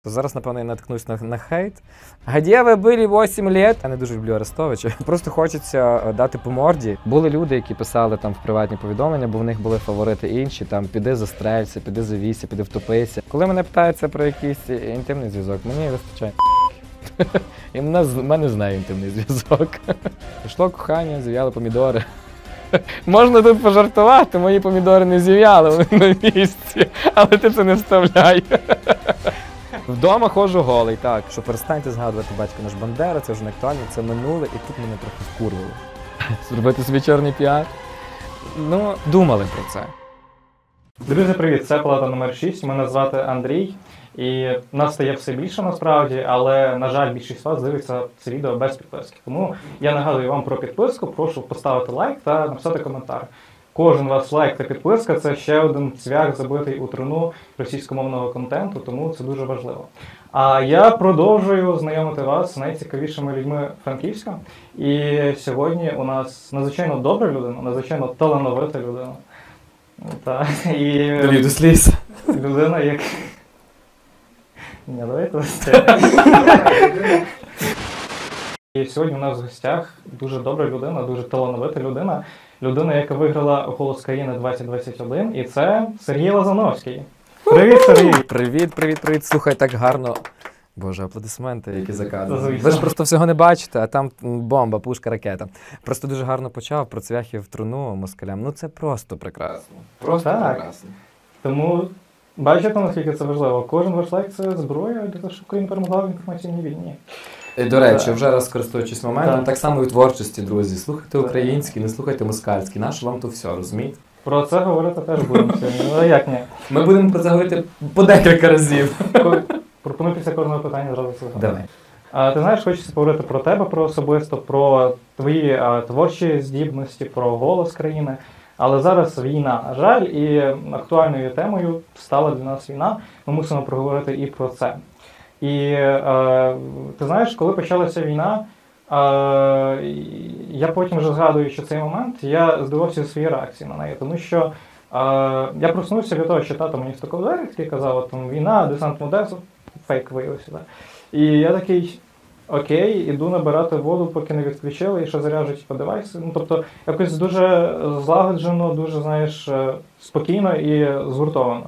Зараз, напевно, я наткнусь на хейт. Где ви були 8 лет? Я не дуже люблю Арестовича. Просто хочеться дати по морді. Були люди, які писали там в приватні повідомлення, бо в них були фаворити інші, там піди застрелься, піди завійся, піди втопися. Коли мене питаються про якийсь інтимний зв'язок, мені вистачає. І в мене з нею інтимний зв'язок. Пішло кохання, зів'яли помідори. Можна тут пожартувати, мої помідори не зів'яли, вони на місці, але ти це не вставляй. Вдома ходжу голий, так. Що перестаньте згадувати батька наш Бандера, це вже не актуально, це минуле, і тут мене трохи вкурвало. Зробити собі чорний піар? Ну, думали про це. Друзі, привіт! Це Палата номер 6, мене звати Андрій. І нас стає все більше насправді, але, на жаль, більшість вас дивиться це відео без підписки. Тому я нагадую вам про підписку, прошу поставити лайк та написати коментар. Кожен ваш лайк та підписка – це ще один цвях забитий у труну російськомовного контенту, тому це дуже важливо. А я продовжую знайомити вас з найцікавішими людьми Франківська. І сьогодні у нас надзвичайно добра людина, надзвичайно талановита людина. Довів до сліз. Людина, як... Ні, давайте І сьогодні у нас в гостях дуже добра людина, дуже талановита людина. Людина, яка виграла «Голос країни 2021, і це Сергій Лазановський. Привіт, Сергій! Привіт. Слухай, так гарно. Боже, аплодисменти, які закадали. Ви ж просто всього не бачите, а там бомба, пушка, ракета. Просто дуже гарно почав про цвяхи в труну москалям. Ну це просто прекрасно. Просто прекрасно. Тому бачите, наскільки це важливо. Кожен ваш лайк – це зброя для того, щоб Україна перемогла в інформаційній війні. До речі, вже раз користуючись моментом, так само і в творчості, друзі. Слухайте український, не слухайте москальський. Наше вам то все, розумієте? Про це говорити теж будемо сьогодні. Але як ні? Ми будемо про це говорити по декілька разів. Пропоную після кожного питання зразу слухати. Давай. Ти знаєш, хочеться поговорити про тебе, про особисто, про твої творчі здібності, про голос країни. Але зараз війна, на жаль, і актуальною темою стала для нас війна. Ми мусимо проговорити і про це. І ти знаєш, коли почалася війна, я потім вже згадую, що цей момент, я здивався своєї реакції на неї. Тому що я проснувся від того, що тато мені стукав двері, який казав, там війна, десант в Одесу, фейк виявився. Так? І я такий, окей, іду набирати воду, поки не відключили, і що заряджують девайси. Ну, тобто, якось дуже злагоджено, дуже, знаєш, спокійно і згуртовано.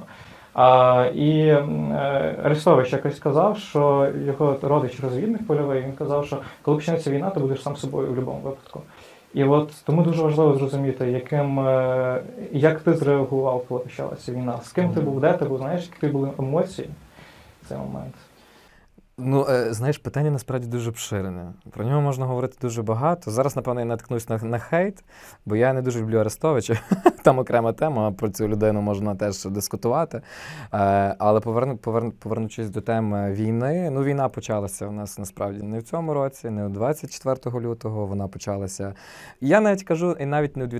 І Арестович якось сказав, що його родич-розвідник польовий, він казав, що коли почнеться війна, ти будеш сам собою в будь-якому випадку. І от тому дуже важливо зрозуміти, як ти зреагував, коли почалася війна, з ким ти був, де ти був, знаєш, які були емоції в цей момент. Ну, знаєш, питання насправді дуже обширене. Про нього можна говорити дуже багато. Зараз, напевно, я наткнусь на хейт, бо я не дуже люблю Арестовича. Там окрема тема, про цю людину можна теж дискутувати. Але повернучись до теми війни, ну, війна почалася у нас насправді не в цьому році, не у 24 лютого, вона почалася, я навіть кажу, і навіть не у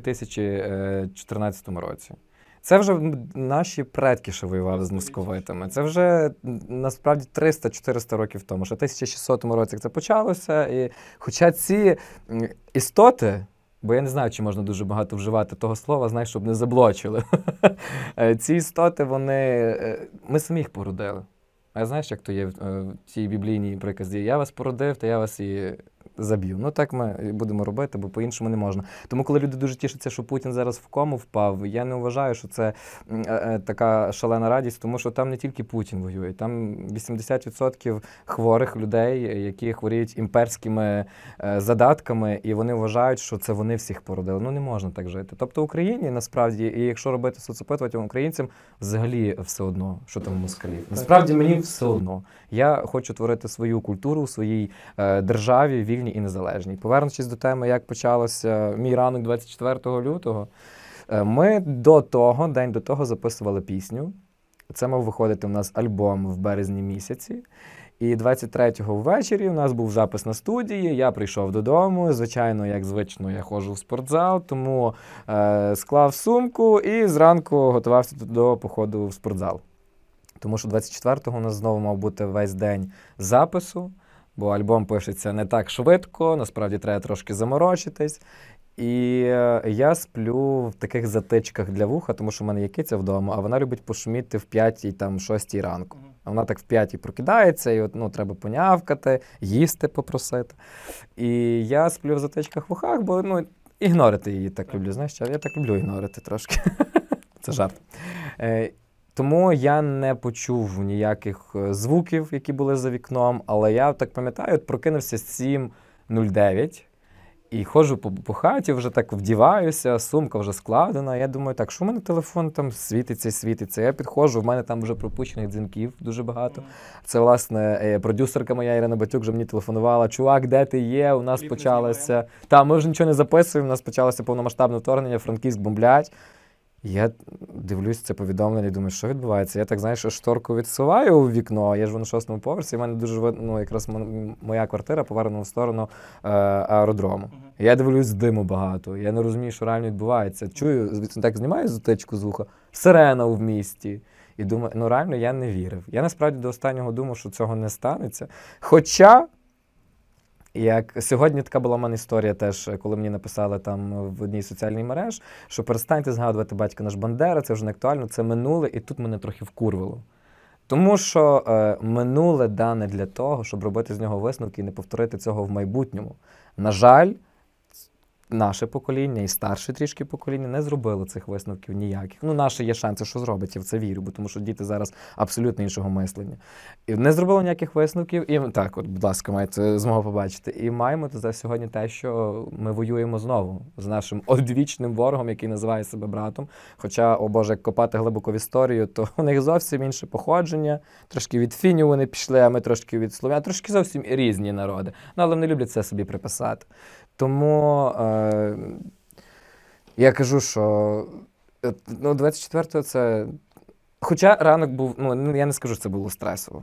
2014 році. Це вже наші предки ще воювали з московитами. Це вже, насправді, 300-400 років тому. Ще в 1600 році це почалося. І хоча ці істоти, бо я не знаю, чи можна дуже багато вживати того слова, знаєш, щоб не заблочили. Ці істоти, ми самі їх породили. А знаєш, як то є в цій біблійній приказі? Я вас породив, та я вас і заб'ю. Ну так ми будемо робити, бо по-іншому не можна. Тому коли люди дуже тішаться, що Путін зараз в кому впав, я не вважаю, що це така шалена радість, тому що там не тільки Путін воює, там 80% хворих людей, які хворіють імперськими задатками, і вони вважають, що це вони всіх породили. Ну не можна так жити. Тобто Україні, насправді, і якщо робити соцопитування українцям, взагалі все одно, що там у москалів. Насправді мені все одно. Я хочу творити свою культуру у своїй державі, вільній і незалежній. Повернучись до теми, як почався мій ранок 24 лютого, ми день до того записували пісню. Це мав виходити у нас альбом в березні місяці. І 23-го ввечері у нас був запис на студії, я прийшов додому, звичайно, як звично, я ходжу в спортзал, тому склав сумку і зранку готувався до походу в спортзал. Тому що 24-го у нас знову мав бути весь день запису, бо альбом пишеться не так швидко, насправді треба трошки заморочитись. І я сплю в таких затичках для вуха, тому що в мене є киця вдома, а вона любить пошуміти в 5-й, там, 6-й ранку. Вона так в 5-й прокидається, і от, ну, треба понявкати, їсти попросити. І я сплю в затичках в ухах, бо, ну, ігнорити її так люблю, знаєш, я так люблю ігнорити трошки. Це жарт. Тому я не почув ніяких звуків, які були за вікном, але я так пам'ятаю, от прокинувся з 7:09 і ходжу по хаті, вже так вдіваюся, сумка вже складена. Я думаю, так, що в мене телефон там світиться. Я підходжу, в мене там вже пропущених дзвінків дуже багато. Це, власне, продюсерка моя Ірина Батюк вже мені телефонувала. Чувак, де ти є? У нас почалося... Та, ми вже нічого не записуємо, у нас почалося повномасштабне вторгнення, Франківськ бомблять. Я дивлюсь це повідомлення і думаю, що відбувається? Я так, знаєш, шторку відсуваю у вікно, я живу на 6-му поверсі, і в мене дуже, ну, якраз моя квартира повернена в сторону аеродрому. Я дивлюсь, диму багато, я не розумію, що реально відбувається. Чую, так знімаю затичку з вуха, сирена в місті. І думаю, ну реально я не вірив. Я насправді до останнього думав, що цього не станеться. Хоча... Як сьогодні така була в мене історія теж, коли мені написали там в одній соціальній мережі, що перестаньте згадувати батька наш Бандера, це вже не актуально, це минуле, і тут мене трохи вкурвало. Тому що минуле дане для того, щоб робити з нього висновки і не повторити цього в майбутньому. На жаль, наше покоління і старше трішки покоління не зробило цих висновків ніяких. Ну, наше є шанси, що зробить, я в це вірю, бо тому що діти зараз абсолютно іншого мислення. І не зробило ніяких висновків, і так, от, будь ласка, маєте змогу побачити. І маємо за сьогодні те, що ми воюємо знову з нашим одвічним ворогом, який називає себе братом. Хоча, о Боже, як копати глибоко в історію, то у них зовсім інше походження, трошки від фінів вони пішли, а ми трошки від слов'ян, трошки зовсім різні народи. Ну, але вони люблять це собі приписати. Тому я кажу, що ну, 24-го це... Хоча ранок був, ну, я не скажу, що це було стресово.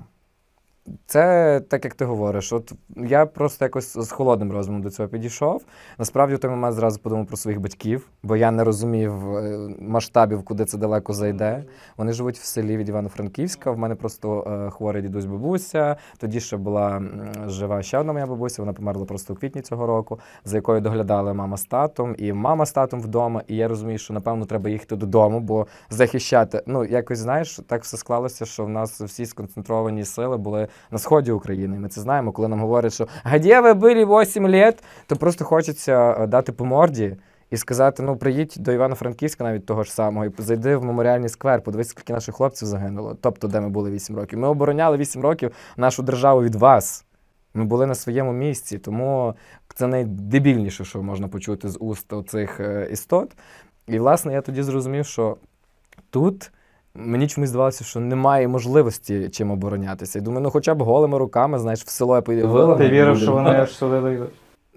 Це так, як ти говориш. От я просто якось з холодним розумом до цього підійшов. Насправді, в той момент зразу подумав про своїх батьків, бо я не розумів масштабів, куди це далеко зайде. Вони живуть в селі від Івано-Франківська. В мене просто хворий дідусь-бабуся. Тоді ще була жива ще одна моя бабуся, вона померла просто у квітні цього року, за якою доглядали мама з татом, і мама з татом вдома. І я розумію, що, напевно, треба їхати додому, бо захищати... Ну, якось, знаєш, так все склалося, що в нас всі сконцентровані сили були на сході України. Ми це знаємо, коли нам говорять, що «Где ви були 8 років?», то просто хочеться дати по морді і сказати, ну, приїдь до Івано-Франківська, навіть того ж самого, і зайди в меморіальний сквер, подивись, скільки наших хлопців загинуло. Тобто, де ми були 8 років. Ми обороняли 8 років нашу державу від вас. Ми були на своєму місці, тому це найдебільніше, що можна почути з уст цих істот. І, власне, я тоді зрозумів, що тут мені чомусь здавалося, що немає можливості чим оборонятися. І думаю, ну хоча б голими руками, знаєш, в село я поїду. Ти вірив, що вони аж сюди дійдуть?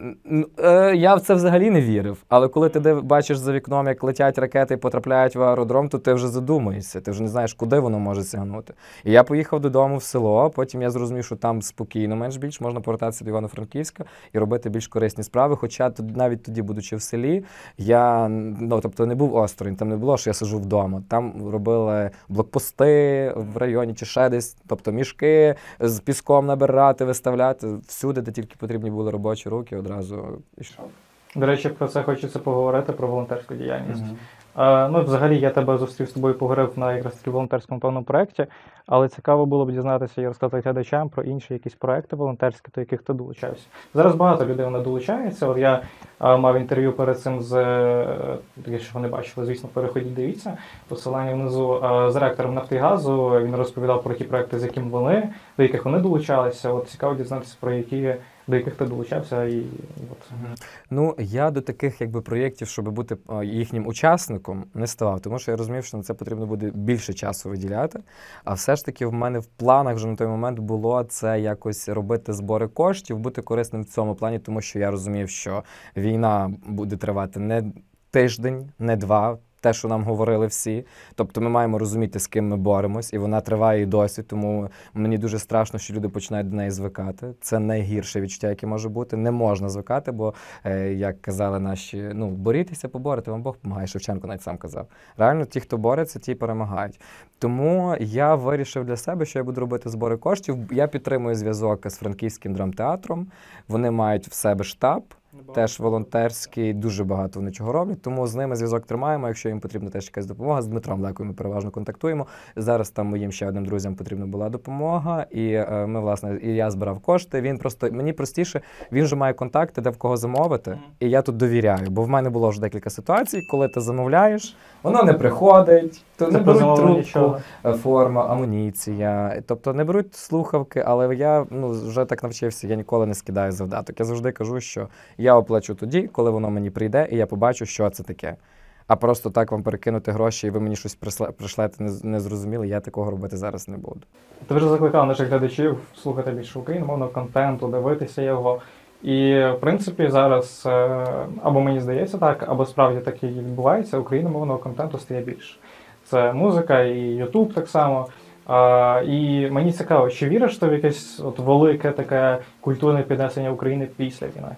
Я в це взагалі не вірив. Але коли ти бачиш за вікном, як летять ракети і потрапляють в аеродром, то ти вже задумуєшся. Ти вже не знаєш, куди воно може сягнути. І я поїхав додому в село, потім я зрозумів, що там спокійно, менш-більш, можна повертатися до Івано-Франківська і робити більш корисні справи. Хоча навіть тоді, будучи в селі, я, ну, тобто не був осторонь, там не було, що я сиджу вдома. Там робили блокпости в районі чи ще десь, тобто мішки з піском набирати, виставляти. Всюди, де тільки потрібні були робочі руки, одразу пішов. До речі, про це хочеться поговорити, про волонтерську діяльність. Ну, взагалі, я тебе зустрів з тобою, поговорив на якраз таки волонтерському певному проєкті, але цікаво було б дізнатися і розказати глядачам про інші якісь проєкти волонтерські, до яких ти долучався. Зараз багато людей вони долучаються. От я мав інтерв'ю перед цим з, якщо ви не бачили, звісно, переходіть, дивіться, посилання внизу, з ректором «Нафтигазу». Він розповідав про ті проєкти, з якими вони, до яких вони долучалися. От цікаво дізнатися про які, до яких ти долучався. І от. Ну, я до таких якби проєктів, щоб бути їхнім учасником, не ставав, тому що я розумів, що на це потрібно буде більше часу виділяти. А все ж таки в мене в планах вже на той момент було це якось робити збори коштів, бути корисним в цьому плані, тому що я розумів, що війна буде тривати не тиждень, не два, те, що нам говорили всі. Тобто ми маємо розуміти, з ким ми боремось, і вона триває і досі, тому мені дуже страшно, що люди починають до неї звикати. Це найгірше відчуття, яке може бути. Не можна звикати, бо, як казали наші, ну, борітеся, поборете, вам Бог допомагає. Шевченко навіть сам казав. Реально, ті, хто бореться, ті перемагають. Тому я вирішив для себе, що я буду робити збори коштів. Я підтримую зв'язок з Франківським драмтеатром. Вони мають в себе штаб. теж волонтерський, дуже багато вони чого роблять, тому з ними зв'язок тримаємо, якщо їм потрібна теж якась допомога. З Дмитром Лекою ми переважно контактуємо. Зараз там моїм ще одним друзям потрібна була допомога, і ми, власне, і я збирав кошти, він просто, мені простіше, він вже має контакти, де в кого замовити, і я тут довіряю, бо в мене було вже декілька ситуацій, коли ти замовляєш, воно не приходить, то не беруть трубку, форма, амуніція, тобто не беруть слухавки, але я вже так навчився, я ніколи не скидаю завдаток. Я завжди кажу, що я оплачу тоді, коли воно мені прийде, і я побачу, що це таке. А просто так вам перекинути гроші, і ви мені щось пришлете незрозуміле, я такого робити зараз не буду. Ти вже закликав наших глядачів слухати більше україномовного контенту, дивитися його. І, в принципі, зараз, або мені здається так, або справді так і відбувається, україномовного контенту стає більше. Це музика і Ютуб так само. І мені цікаво, чи віриш ти в якесь велике таке культурне піднесення України після війни?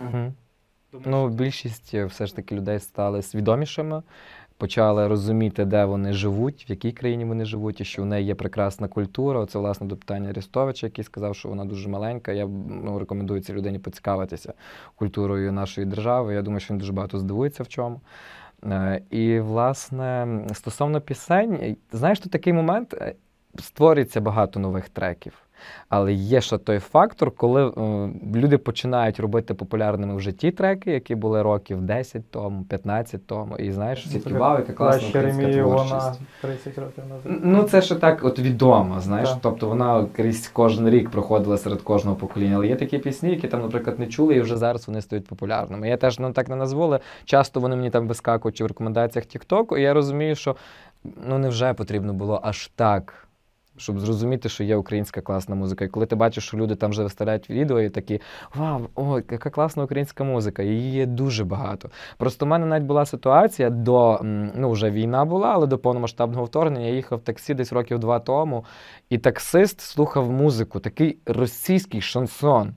Більшість все ж таки людей стали свідомішими, почали розуміти, де вони живуть, в якій країні вони живуть, і що в неї є прекрасна культура. Це, власне, до питання Арестовича, який сказав, що вона дуже маленька. Я рекомендую цій людині поцікавитися культурою нашої держави. Я думаю, що він дуже багато здивується в чому. І, власне, стосовно пісень, знаєш, тут такий момент, створюється багато нових треків. Але є ще той фактор, коли люди починають робити популярними вже ті треки, які були років 10 тому, 15 тому. І знаєш, всі такі, вау, яка класна українська творчість. Вона 30 років назад. Це ще так відомо, знаєш. Так. Тобто вона крізь кожен рік проходила серед кожного покоління. Але є такі пісні, які там, наприклад, не чули, і вже зараз вони стають популярними. Я теж так не назву, але часто вони мені там вискакують в рекомендаціях Тік-Току, і я розумію, що невже потрібно було аж так, щоб зрозуміти, що є українська класна музика. І коли ти бачиш, що люди там вже виставляють відео і такі, вау, ой, яка класна українська музика, її є дуже багато. Просто в мене навіть була ситуація вже війна була, але до повномасштабного вторгнення я їхав в таксі десь років 2 тому, і таксист слухав музику, такий російський шансон.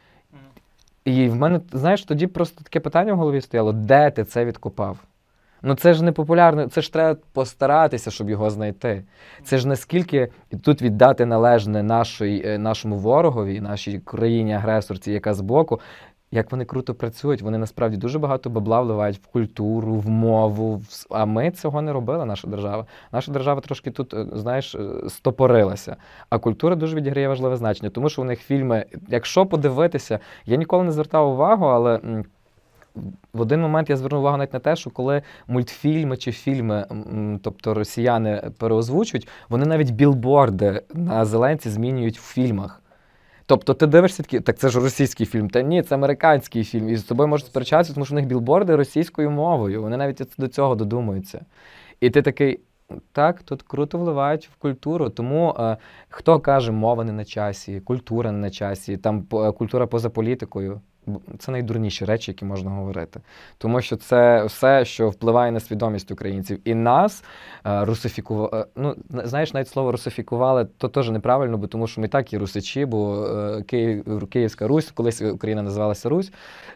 І в мене, знаєш, тоді просто таке питання в голові стояло, де ти це відкопав? Це ж не популярно, це ж треба постаратися, щоб його знайти. Це ж наскільки тут віддати належне нашому ворогові, нашій країні-агресорці, яка збоку, як вони круто працюють, вони насправді дуже багато бабла вливають в культуру, в мову, а ми цього не робили, наша держава. Наша держава трошки тут, знаєш, стопорилася, а культура дуже відіграє важливе значення, тому що у них фільми, якщо подивитися, я ніколи не звертав увагу, але в один момент я звернув увагу навіть на те, що коли мультфільми чи фільми, тобто росіяни переозвучують, вони навіть білборди на зеленці змінюють в фільмах. Тобто ти дивишся такий, так це ж російський фільм, та ні, це американський фільм, і з тобою можуть сперечатися, тому що у них білборди російською мовою, вони навіть до цього додумуються. І ти такий, так, тут круто вливають в культуру, тому хто каже, мова не на часі, культура не на часі, там культура поза політикою. Це найдурніші речі, які можна говорити. Тому що це все, що впливає на свідомість українців. І нас русифікували, знаєш, навіть слово русифікували, то теж неправильно, бо тому що ми так і русичі, бо Київська Русь, колись Україна називалася Русь,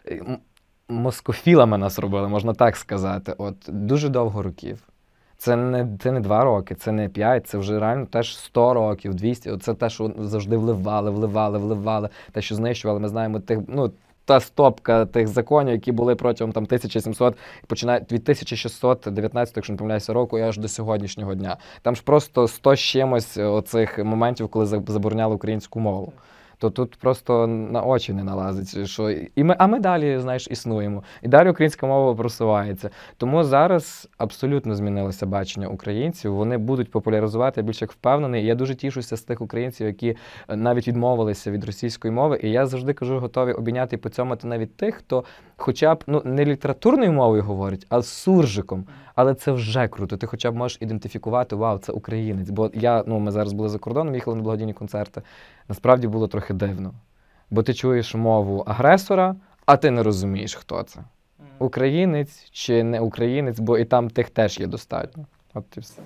москофілами нас робили, можна так сказати, дуже довго років. Це не 2 роки, це не 5, це вже реально теж 100 років, 200. Це те, що завжди вливали, те, що знищували. Ми знаємо та стопка тих законів, які були протягом 1700, починає від 1619, якщо не помиляюся, року, і аж до сьогоднішнього дня. Там ж просто 100 з чимось оцих моментів, коли забороняли українську мову. То тут просто на очі не налазить. А ми далі, знаєш, існуємо. І далі українська мова просувається. Тому зараз абсолютно змінилося бачення українців. Вони будуть популяризувати, я більш як впевнений. І я дуже тішуся з тих українців, які навіть відмовилися від російської мови. І я завжди кажу, готові обійняти і поцьомати навіть тих, хто хоча б не літературною мовою говорить, а з суржиком. Але це вже круто. Ти хоча б можеш ідентифікувати, вау, це українець. Бо ми зараз були за кордоном, їхали на благодійні концерти. Насправді було трохи дивно. Бо ти чуєш мову агресора, а ти не розумієш, хто це. Українець чи не українець, бо і там тих теж є достатньо. От і все.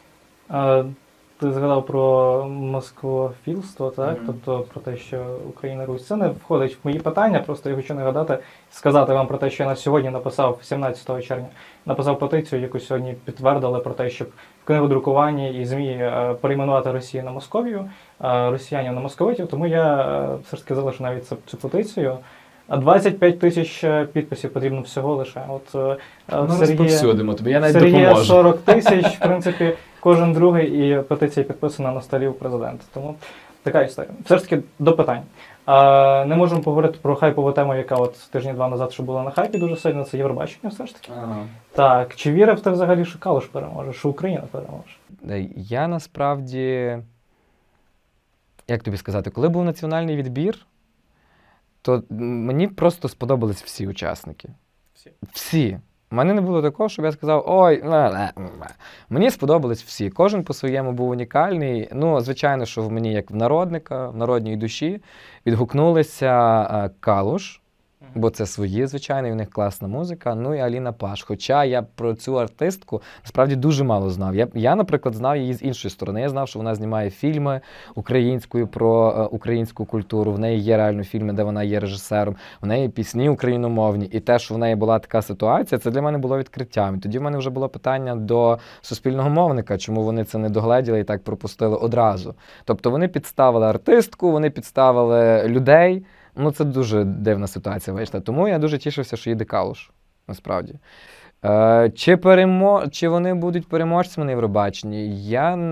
Ти згадав про москофілство, так? Тобто про те, що Україна Русь. Це не входить в мої питання, просто я хочу сказати вам про те, що я на сьогодні написав, 17 червня, написав петицію, яку сьогодні підтвердили про те, щоб в книгодрукуванні і ЗМІ перейменувати Росію на Московію, росіянів на московитів, тому я все ж таки залишу навіть цю петицію. 25 тисяч підписів потрібно всього лише. От розповсюдимо тобі, я навіть Сергія допоможу. 40 тисяч, в принципі, кожен другий, і петиція підписана на столі у президента. Тому така історія. Все ж таки до питань. Не можемо поговорити про хайпову тему, яка от тижні-два назад, що була на хайпі дуже сильно, це Євробачення все ж таки. Ага. Так, чи вірив ти взагалі, що Калуш переможе, що Україна переможе? Я насправді, як тобі сказати, коли був національний відбір, то мені просто сподобались всі учасники. Всі. У мене не було такого, щоб я сказав, ой, мені сподобались всі. Кожен по-своєму був унікальний. Ну, звичайно, що в мені, як в народника, в народній душі, відгукнулися Калуш, бо це свої, звичайно, і в них класна музика, ну і Аліна Паш. Хоча я про цю артистку насправді дуже мало знав. Я, наприклад, знав її з іншої сторони. Я знав, що вона знімає фільми українською про українську культуру. В неї є реально фільми, де вона є режисером. В неї пісні україномовні. І те, що в неї була така ситуація, це для мене було відкриттям. І тоді в мене вже було питання до суспільного мовника, чому вони це не догледіли і так пропустили одразу. Тобто вони підставили артистку, вони підставили людей. Ну, це дуже дивна ситуація вийшла. Тому я дуже тішився, що їде Калуш, насправді. Чи вони будуть переможцями на Євробаченні?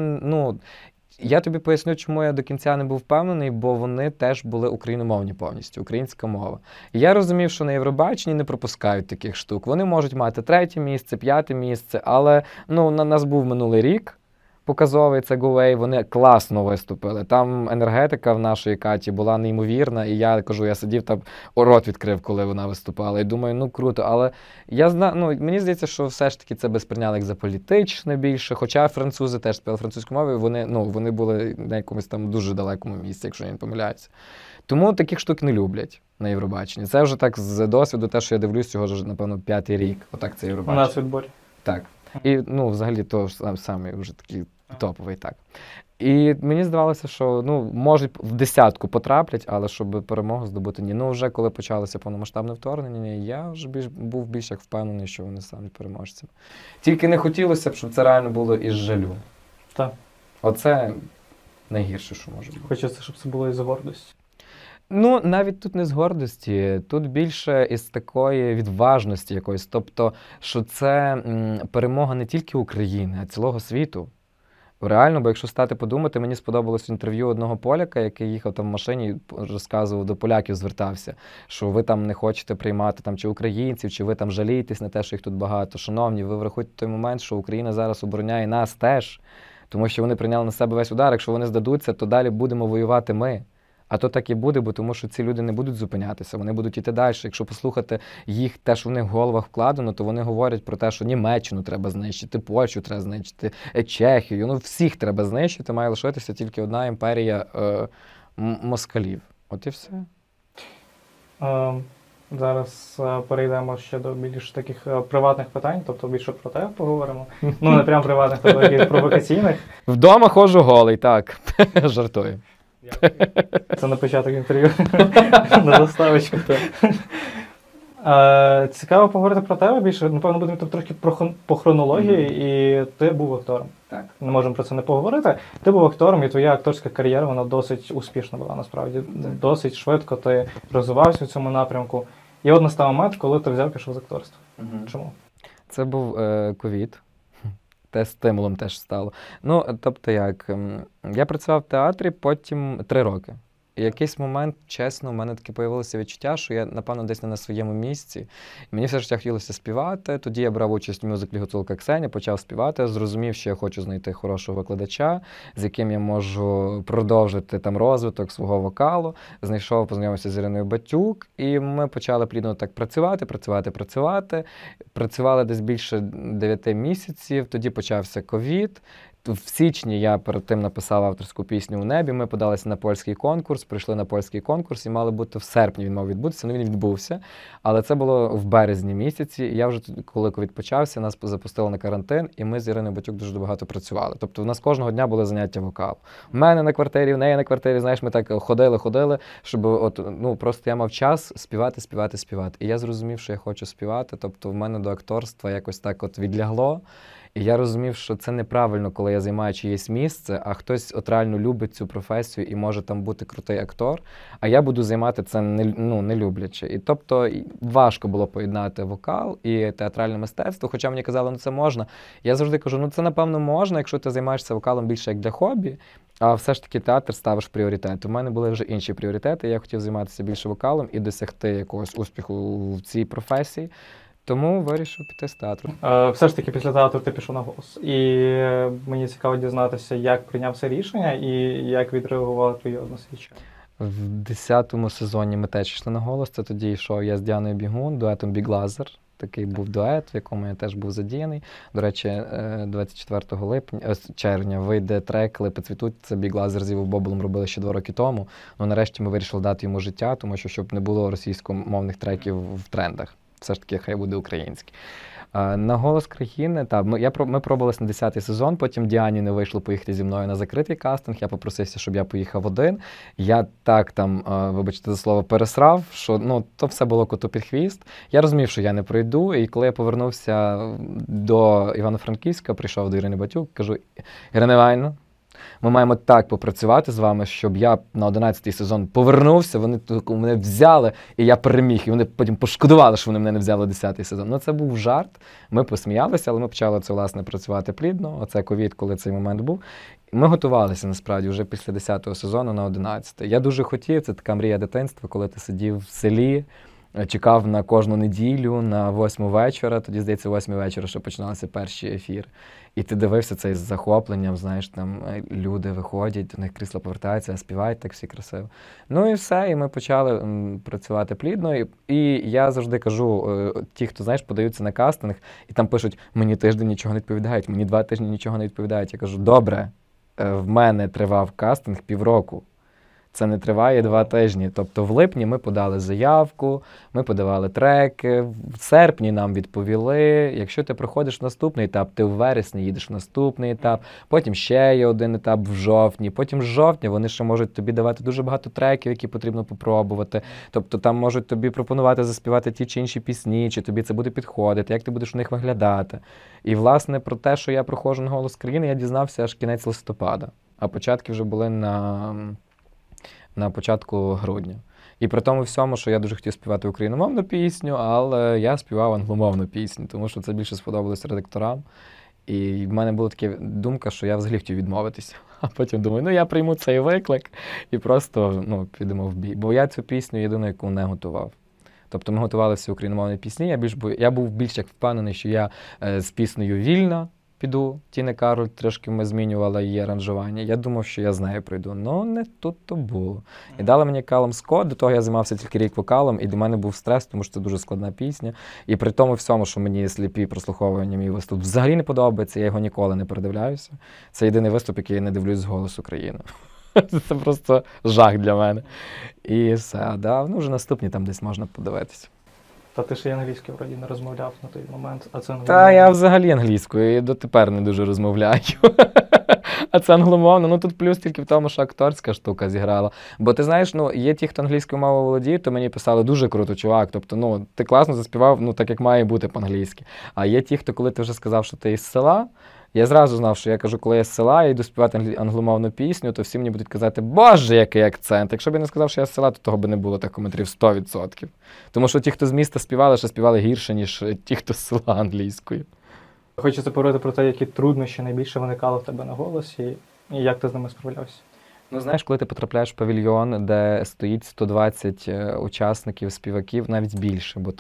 Я тобі поясню, чому я до кінця не був впевнений, бо вони теж були україномовні повністю, українська мова. І я розумів, що на Євробаченні не пропускають таких штук. Вони можуть мати 3-е місце, 5-е місце, але на нас був минулий рік показовий, це Go Away, вони класно виступили. Там енергетика в нашої Каті була неймовірна, і я кажу, я сидів там, рот відкрив, коли вона виступала, і думаю, ну круто, але мені здається, що все ж таки це би сприйняли як за політичне більше, хоча французи теж співали французькою мовою, вони були на якомусь там дуже далекому місці, якщо я не помиляюся. Тому таких штук не люблять на Євробаченні. Це вже так з досвіду, те, що я дивлюсь, цього ж, напевно, 5-й рік. Отак це Євробачення. У нас відборі. Так. І, взагалі, то саме вже такий топовий, так. І мені здавалося, що, може, в десятку потраплять, але щоб перемогу здобути, ні. Вже коли почалося повномасштабне вторгнення, я вже був більш як впевнений, що вони стануть переможцями. Тільки не хотілося б, щоб це реально було із жалю. Так. Оце найгірше, що може бути. Хочеться, щоб це було із гордості. Навіть тут не з гордості, тут більше із такої відважності якоїсь. Тобто, що це перемога не тільки України, а цілого світу. Реально, бо якщо стати подумати, мені сподобалось інтерв'ю одного поляка, який їхав там в машині, розказував, до поляків звертався, що ви там не хочете приймати там чи українців, чи ви там жалієтесь на те, що їх тут багато. Шановні, ви врахуйте той момент, що Україна зараз обороняє нас теж, тому що вони прийняли на себе весь удар. Якщо вони здадуться, то далі будемо воювати ми. А то так і буде, бо тому що ці люди не будуть зупинятися, вони будуть йти далі. Якщо послухати їх, те, що в них в головах вкладено, то вони говорять про те, що Німеччину треба знищити, Польщу треба знищити, Чехію. Всіх треба знищити, має лишитися тільки одна імперія москалів. От і все. Зараз перейдемо ще до більш таких приватних питань, тобто більше про те поговоримо. Не прям приватних, а таких провокаційних. Вдома ходжу голий, так. Жартую. Це на початок інтерв'ю, на заставочку. Цікаво поговорити про тебе більше. Напевно, будемо тут трошки по хронології, і ти був актором. Так. Не можемо про це не поговорити. Ти був актором, і твоя акторська кар'єра, вона досить успішна була, насправді. Досить швидко ти розвивався в цьому напрямку. І от настав момент, коли ти взяв, пішов з акторства. Чому? Це був ковід. Стимулом теж стало. Тобто як, я працював в театрі потім 3 роки. І в якийсь момент, чесно, у мене таке появилося відчуття, що я, напевно, десь не на своєму місці. І мені все життя хотілося співати. Тоді я брав участь у мюзиклі «Гуцулка Ксеня», почав співати, зрозумів, що я хочу знайти хорошого викладача, з яким я можу продовжити там розвиток свого вокалу. Знайшов, познайомився з Іриною Батюк, і ми почали плідно так працювати. Працювали десь більше 9 місяців, тоді почався ковід. В січні я перед тим написав авторську пісню «У небі», ми подалися на польський конкурс, прийшли на польський конкурс і мали бути в серпні, він мав відбутися, він відбувся, але це було в березні місяці, і я вже, коли ковід почався, нас запустили на карантин, і ми з Іриною Батюк дуже багато працювали. Тобто в нас кожного дня були заняття вокалу. У мене на квартирі, в неї на квартирі, знаєш, ми так ходили, щоб просто я мав час співати. І я зрозумів, що я хочу співати, тобто в мене до акторства якось так відлягло. І я розумів, що це неправильно, коли я займаю чиєсь місце, а хтось от реально любить цю професію і може там бути крутий актор, а я буду займати це не люблячи. І тобто важко було поєднати вокал і театральне мистецтво, хоча мені казали, ну це можна. Я завжди кажу, ну це напевно можна, якщо ти займаєшся вокалом більше як для хобі, а все ж таки театр ставиш пріоритет. У мене були вже інші пріоритети, я хотів займатися більше вокалом і досягти якогось успіху в цій професії. Тому вирішив піти з театру. Все ж таки після театру ти пішов на голос. І мені цікаво дізнатися, як прийняв це рішення і як відреагували твої односвідчі. В 10-му сезоні ми теж йшли на голос. Це тоді йшов я з Діаною Бігун, дуетом Big Laser. Такий був дует, в якому я теж був задіяний. До речі, 24 червня вийде трек «Липи цвітуть». Це Big Laser з Івою Боболом робили ще 2 роки тому. Ну, нарешті ми вирішили дати йому життя, тому що щоб не було російськомовних треків в трендах. Все ж таки, хай буде український. На «Голос країни», ми пробувалися на 10-й сезон, потім Діані не вийшло поїхати зі мною на закритий кастинг, я попросився, щоб я поїхав один. Я так там, вибачте за слово, пересрав, що то все було коту під хвіст. Я розумів, що я не пройду, і коли я повернувся до Івано-Франківська, прийшов до Ірини Батюк, кажу: Ірина Іванівна, ми маємо так попрацювати з вами, щоб я на 11-й сезон повернувся, вони мене взяли, і я переміг. І вони потім пошкодували, що вони мене не взяли 10-й сезон. Ну, це був жарт. Ми посміялися, але ми почали це, власне, працювати плідно. Оце ковід, коли цей момент був. Ми готувалися, насправді, вже після 10-го сезону на 11-й. Я дуже хотів, це така мрія дитинства, коли ти сидів в селі, чекав на кожну неділю, на 8 вечора, тоді, здається, 8 вечора, що починалися перші ефіри. І ти дивився цей з захопленням, знаєш, там люди виходять, до них крісла повертаються, співають так всі красиво. Ну і все, і ми почали працювати плідно. І я завжди кажу, ті, хто, знаєш, подаються на кастинг, і там пишуть: мені тиждень нічого не відповідають, мені 2 тижні нічого не відповідають. Я кажу: добре, в мене тривав кастинг півроку. Це не триває 2 тижні. Тобто в липні ми подали заявку, ми подавали треки, в серпні нам відповіли. Якщо ти проходиш наступний етап, ти в вересні їдеш в наступний етап, потім ще є один етап в жовтні, потім з жовтня вони ще можуть тобі давати дуже багато треків, які потрібно попробувати. Тобто там можуть тобі пропонувати заспівати ті чи інші пісні, чи тобі це буде підходити, як ти будеш у них виглядати. І, власне, про те, що я проходжу на «Голос країни», я дізнався аж кінець листопада, а початки вже були на початку грудня. І при тому всьому, що я дуже хотів співати україномовну пісню, але я співав англомовну пісню, тому що це більше сподобалося редакторам. І в мене була така думка, що я взагалі хотів відмовитися. А потім думаю, я прийму цей виклик і просто підемо в бій. Бо я цю пісню єдину, яку не готував. Тобто ми готували всі україномовні пісні, я був більш як впевнений, що я з піснею «Вільна» піду, Тіни Кароль, трошки ми змінювали її аранжування. Я думав, що я з нею прийду, але не тут-то було. І дали мені Callum Scott, до того я займався тільки рік вокалом, і для мене був стрес, тому що це дуже складна пісня. І при тому всьому, що мені сліпі прослуховування мій виступ взагалі не подобається, я його ніколи не передивляюся. Це єдиний виступ, який я не дивлюсь з «Голосу країни». Це просто жах для мене. І все, вже наступні там десь можна подивитися. Та ти ще й англійською вроді не розмовляв на той момент, а це англомовно. Та я взагалі англійською і дотепер не дуже розмовляю. А це англомовно. Тут плюс тільки в тому, що акторська штука зіграла. Бо ти знаєш, є ті, хто англійською мовою володіє, то мені писали: дуже круто, чувак. Тобто, ти класно заспівав, так як має бути по-англійськи. А є ті, хто, коли ти вже сказав, що ти із села, я зразу знав, що я кажу, коли я з села, я йду співати англомовну пісню, то всі мені будуть казати: боже, який акцент. Якщо б я не сказав, що я з села, то того б не було так коментарів 100%. Тому що ті, хто з міста співали, ще співали гірше, ніж ті, хто з села англійською. Хочеться поговорити про те, які труднощі найбільше виникали в тебе на голосі, і як ти з ними справлявся. Знаєш, коли ти потрапляєш в павільйон, де стоїть 120 учасників, співаків, навіть більше, бо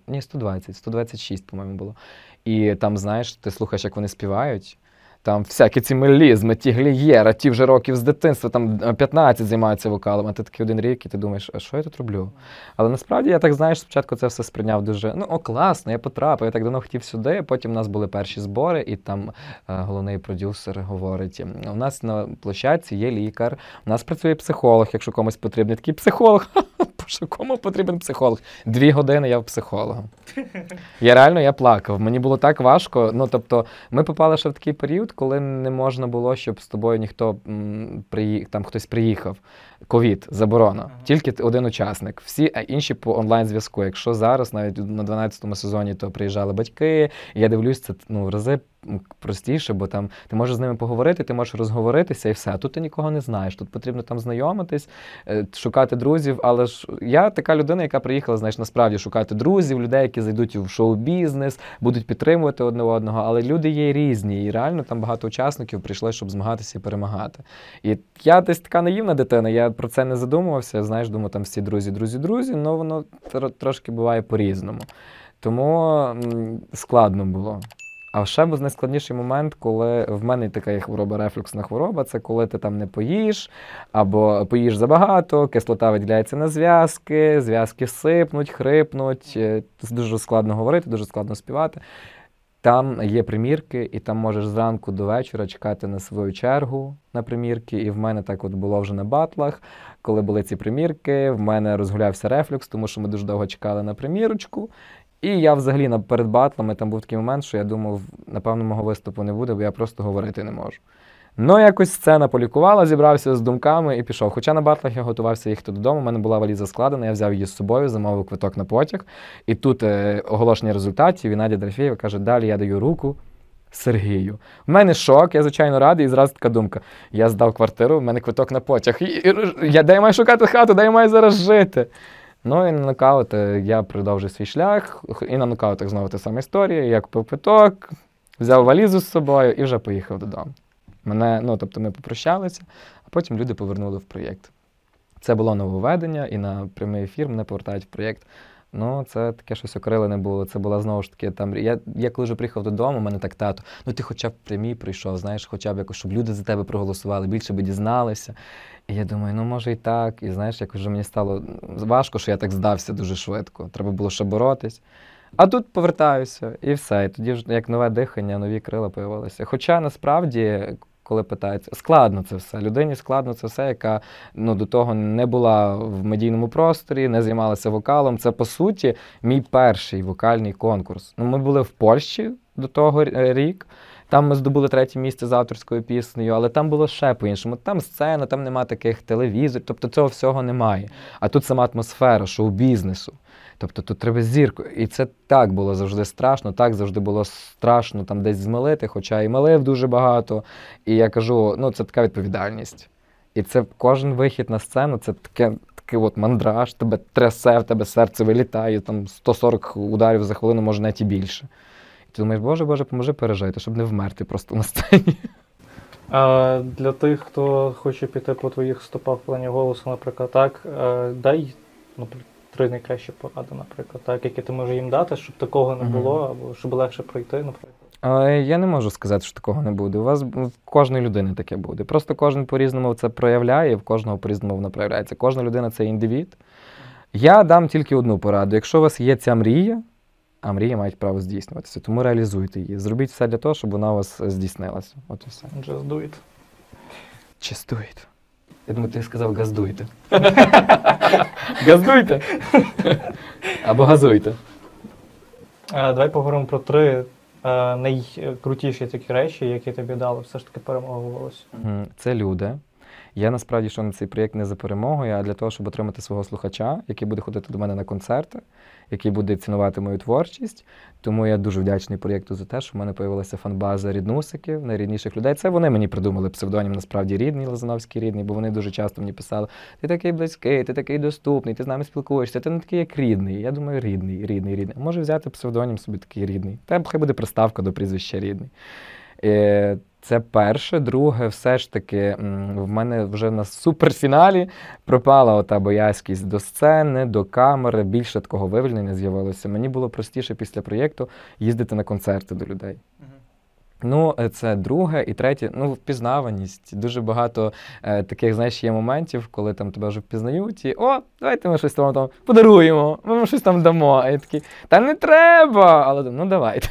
126, по-моєму, було. І там, знаєш, ти слухаєш, як вони співають, там всякі ці мелізми, ті глієра, ті вже років з дитинства, там 15 займаються вокалом, а ти такий 1 рік, і ти думаєш, а що я тут роблю? Але насправді я так, знаєш, спочатку це все сприйняв дуже, класно, я потрапив, я так давно хотів сюди, потім у нас були перші збори, і там головний продюсер говорить: у нас на площадці є лікар, у нас працює психолог, якщо комусь потрібен. Такий психолог, що кому потрібен психолог? 2 години я в психолога. Я плакав, мені було так важко, тобто ми попали ще в такий період, коли не можна було, щоб з тобою ніхто там хтось приїхав. Ковід, заборона. Тільки 1 учасник. Всі інші по онлайн-зв'язку. Якщо зараз, навіть на 12-му сезоні, то приїжджали батьки, і я дивлюсь, це в рази простіше, бо там ти можеш з ними поговорити, ти можеш розговоритися і все. А тут ти нікого не знаєш. Тут потрібно там знайомитись, шукати друзів. Але ж я така людина, яка приїхала, знаєш, насправді шукати друзів, людей, які зайдуть в шоу-бізнес, будуть підтримувати одне одного. Але люди є різні, і реально там багато учасників прийшли, щоб змагатися і перемагати. І я десь така наївна дитина, я про це не задумувався. Знаєш, думаю, там всі друзі, але воно трошки буває по-різному. Тому складно було. А ще був найскладніший момент, коли в мене така є хвороба, рефлюксна хвороба, це коли ти там не поїш, або поїш забагато, кислота виділяється на зв'язки, зв'язки сипнуть, хрипнуть, дуже складно говорити, дуже складно співати. Там є примірки, і там можеш зранку до вечора чекати на свою чергу на примірки. І в мене так от було вже на батлах, коли були ці примірки, в мене розгулявся рефлюкс, тому що ми дуже довго чекали на примірочку. І я взагалі перед батлами, там був такий момент, що я думав, напевно, мого виступу не буде, бо я просто говорити не можу. Ну, якось сцена полікувала, зібрався з думками і пішов. Хоча на батлах я готувався їхати додому, у мене була валіза складена, я взяв її з собою, замовив квиток на потяг. І тут оголошення результатів, і Надя Дорофєєва каже, далі я даю руку Сергію. У мене шок, я, звичайно, радий, і зразу така думка. Я здав квартиру, в мене квиток на потяг. Де я маю шукати хату, де я маю зараз жити? Ну і на нокаут я продовжив свій шлях, і на нокаутах знову та сама історія, я купив квиток, взяв валізу з собою і вже поїхав додому. Тобто ми попрощалися, а потім люди повернули в проєкт. Це було нововведення, і на прямий ефір мене повертають в проєкт. Ну, це таке щось окрилене було, це була знову ж таки там. Я коли вже приїхав додому, у мене так тато, ти хоча б в прямій прийшов, знаєш, хоча б якось, щоб люди за тебе проголосували, більше би дізналися. І я думаю, може і так. І знаєш, якось вже мені стало важко, що я так здався дуже швидко. Треба було ще боротись. А тут повертаюся, і все. І тоді ж як нове дихання, нові крила появилися. Хоча насправді, коли питають, складно це все. Людині складно це все, яка до того не була в медійному просторі, не займалася вокалом. Це, по суті, мій перший вокальний конкурс. Ми були в Польщі до того рік. Там ми здобули 3-е місце з авторською піснею, але там було ще по-іншому. Там сцена, там нема таких телевізорів, тобто цього всього немає. А тут сама атмосфера шоу-бізнесу. Тобто тут треба зірку. І це так було завжди страшно, так завжди було страшно там десь змилити, хоча і милив дуже багато. І я кажу, це така відповідальність. І це кожен вихід на сцену, це такий от мандраж, тебе трясе, в тебе серце вилітає, там 140 ударів за хвилину, може навіть і більше. І ти думаєш, Боже, поможи пережити, щоб не вмерти просто на сцені. А для тих, хто хоче піти по твоїх стопах в плані голосу, наприклад, так, дай, 3 найкращі поради, наприклад, так, які ти можеш їм дати, щоб такого не було, або щоб легше пройти, наприклад. Я не можу сказати, що такого не буде. У вас в кожної людини таке буде. Просто кожен по-різному це проявляє, в кожного по-різному воно проявляється. Кожна людина – це індивід. Я дам тільки одну пораду. Якщо у вас є ця мрія, а мрії мають право здійснюватися, тому реалізуйте її. Зробіть все для того, щоб вона у вас здійснилася. От і все. Just do it. Just do it. Я думаю, ти сказав газдуйте. Газдуйте! Або газуйте. Давай поговоримо про 3 найкрутіші такі речі, які тобі дали все ж таки перемогу в голосі. Це люди. Я насправді йшов на цей проєкт не за перемогою, а для того, щоб отримати свого слухача, який буде ходити до мене на концерти, який буде цінувати мою творчість. Тому я дуже вдячний проєкту за те, що в мене з'явилася фан-база ріднусиків, найрідніших людей. Це вони мені придумали псевдонім, насправді рідний, Лозановський рідний, бо вони дуже часто мені писали: ти такий близький, ти такий доступний, ти з нами спілкуєшся, ти не такий, як рідний. Я думаю, рідний. Може взяти псевдонім собі такий рідний. Та хай буде приставка до прізвища рідний. Це перше. Друге, все ж таки, в мене вже на суперфіналі пропала ота боязкість до сцени, до камери, більше такого вивільнення з'явилося. Мені було простіше після проєкту їздити на концерти до людей. Це друге. І третє, впізнаваність. Дуже багато таких, знаєш, є моментів, коли там тебе вже впізнають і давайте ми щось там подаруємо, ми вам щось там дамо. А я такий, та не треба! Але давайте.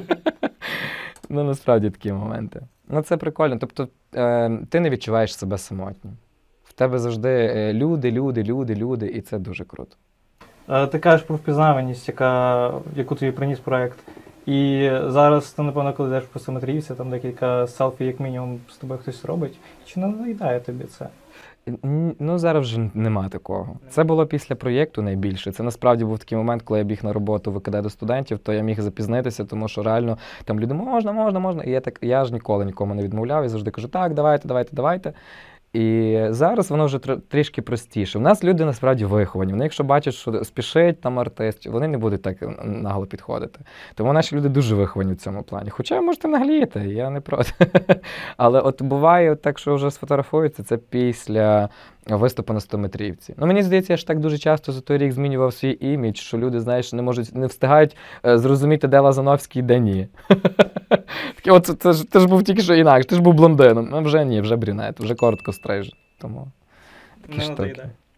Насправді такі моменти. Це прикольно. Тобто ти не відчуваєш себе самотнім. В тебе завжди люди, і це дуже круто. Ти кажеш про впізнаваність, яку тобі приніс проєкт. І зараз ти, напевно, коли йдеш по симетрійці, там декілька селфі, як мінімум, з тобою хтось робить. Чи не надоїдає тобі це? Ну, зараз вже нема такого. Це було після проєкту найбільше. Це насправді був такий момент, коли я біг на роботу ВКД до студентів, то я міг запізнитися, тому що реально там люди можна. І я ж ніколи нікому не відмовляв, я завжди кажу, так, давайте. І зараз воно вже трішки простіше. У нас люди насправді виховані. Вони, якщо бачать, що спішить там артист, вони не будуть так нагло підходити. Тому наші люди дуже виховані в цьому плані. Хоча можете нагліти, я не проти. Але от буває так, що вже сфотографуються, це після виступу на 100-метрівці. Ну, мені здається, я ж так дуже часто за той рік змінював свій імідж, що люди, знаєш, не встигають зрозуміти, де Лазановський, де ні. От ти ж був тільки що інакше, ти ж був блондином. Ну, вже ні, вже брюнет, вже коротко стрижен. Тому такі штуки.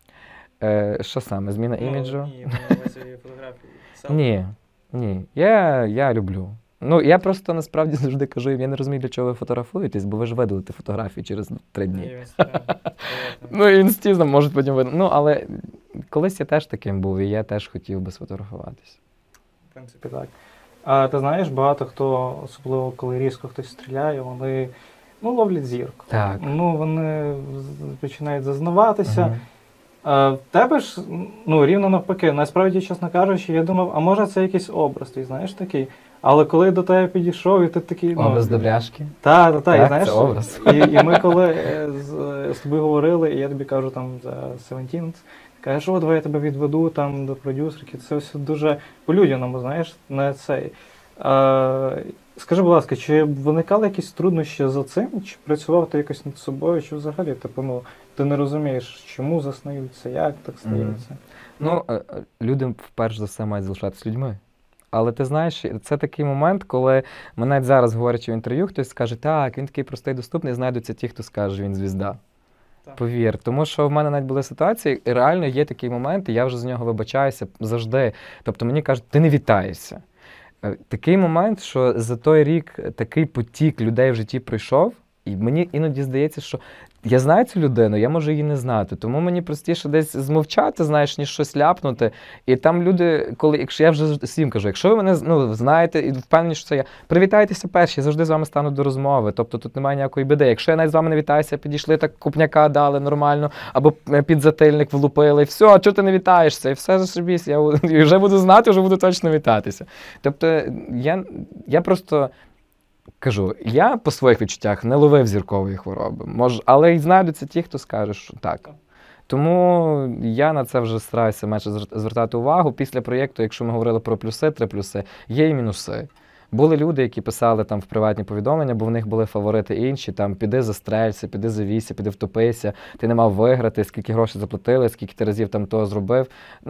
Що саме? Зміна іміджу? Ні, на увазі фотографії. Ні. Я люблю. Ну, я просто насправді завжди кажу їм, я не розумію, для чого ви фотографуєтесь, бо ви ж видалите фотографії через 3 дні. Ну, і інстізно можуть потім видати. Ну, але колись я теж таким був, і я теж хотів би сфотографуватись. В принципі, так. А ти знаєш, багато хто, особливо коли різко хтось стріляє, вони ловлять зірку. Так. Вони починають зазнаватися. В тебе ж, рівно навпаки. Насправді, чесно кажучи, я думав, а може це якийсь образ, ти знаєш, такий. Але коли до тебе підійшов, і ти такий... Образ добряшки? Так, і, знаєш, це образ. І ми коли з тобою говорили, і я тобі кажу там за Seventeen, кажеш, давай я тебе відведу там до продюсерки, це все дуже по-людяному, знаєш, не цей. Скажи, будь ласка, чи виникали якісь труднощі за цим, чи працював ти якось над собою, чи взагалі ти не розумієш, чому заснаються, як так стається? Люди, вперше за все, мають залишатися людьми. Але ти знаєш, це такий момент, коли мене навіть зараз, говорячи в інтерв'ю, хтось скаже, так, він такий простий, доступний, знайдуться ті, хто скаже, він звізда. Так. Повір. Тому що в мене навіть були ситуації, і реально є такий момент, і я вже за нього вибачаюся завжди. Тобто мені кажуть, ти не вітаєшся. Такий момент, що за той рік такий потік людей в житті пройшов, і мені іноді здається, що я знаю цю людину, я можу її не знати, тому мені простіше десь змовчати, знаєш, ніж щось ляпнути. І там люди, якщо я вже всім кажу, якщо ви мене знаєте і впевнені, що це я, привітайтеся перші, я завжди з вами стану до розмови, тобто тут немає ніякої біди. Якщо я навіть з вами не вітаюся, підійшли, так купняка дали нормально, або підзатильник влупили, і все, а чого ти не вітаєшся? І все зашибісь, я вже буду знати, вже буду точно вітатися. Тобто я просто... Кажу, я по своїх відчуттях не ловив зіркової хвороби, але й знайдуться ті, хто скаже, що так. Тому я на це вже стараюся менше звертати увагу. Після проєкту, якщо ми говорили про плюси, 3 плюси, є і мінуси. Були люди, які писали там в приватні повідомлення, бо в них були фаворити інші, там піди застрелься, піди завійся, піди втопися, ти не мав виграти, скільки грошей заплатили, скільки ти разів там того зробив.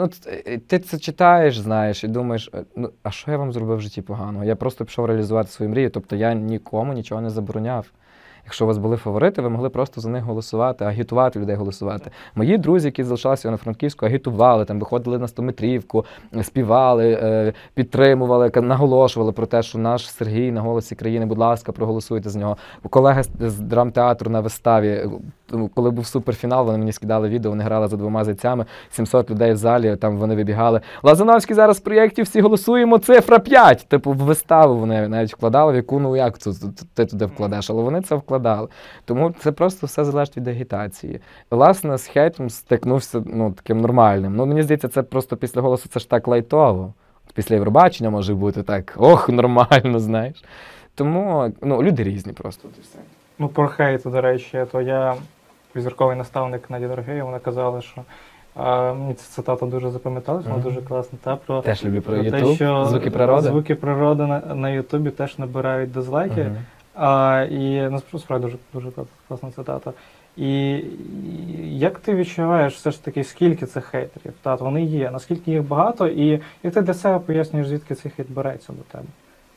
Ти це читаєш, знаєш, і думаєш, а що я вам зробив в житті поганого? Я просто пішов реалізувати свою мрію, тобто я нікому нічого не забороняв. Якщо у вас були фаворити, ви могли просто за них голосувати, агітувати людей голосувати. Мої друзі, які залишалися на Франківську, агітували, там виходили на 100-метрівку, співали, підтримували, наголошували про те, що наш Сергій на «Голосі країни», будь ласка, проголосуйте за нього. Колеги з драмтеатру на виставі, коли був суперфінал, вони мені скидали відео, вони грали за 2 зайцями, 700 людей в залі, там вони вибігали. Лазановський зараз в проєкті, всі голосуємо, цифра 5! Типу, в виставу вони навіть вкладали, в яку, як ти туди вкладеш, але вони це вкладали. Тому це просто все залежить від агітації. Власне, з хейтом стикнувся таким нормальним. Мені здається, це просто після «Голосу» це ж так лайтово. Після Євробачення може бути так, нормально, знаєш. Тому, люди різні просто. Про хейт, до речі, то я, зірковий наставник Наді Дорогеєва, вона казала, що мені ця цитата дуже запам'яталась, вона дуже класна. Теж люблю про YouTube, звуки природи. Звуки природи на Ютубі теж набирають дизлайки. І насправді дуже класна цитата. І як ти відчуваєш все ж таки, скільки цих хейтерів? Вони є, наскільки їх багато, і як ти для себе пояснюєш, звідки цей хейт береться до тебе?